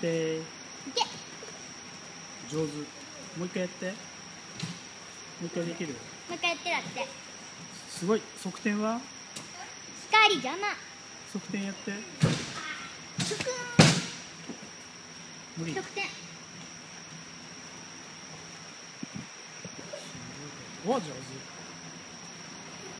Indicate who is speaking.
Speaker 1: 定。
Speaker 2: いけ。
Speaker 1: 上手。もう一回やって。もう一回できる。
Speaker 2: もう一回やってだって。
Speaker 1: すごい。側転は
Speaker 2: 光邪魔。
Speaker 1: 側転やって。
Speaker 2: つく
Speaker 1: 無理。
Speaker 2: 側転。
Speaker 1: お、上手。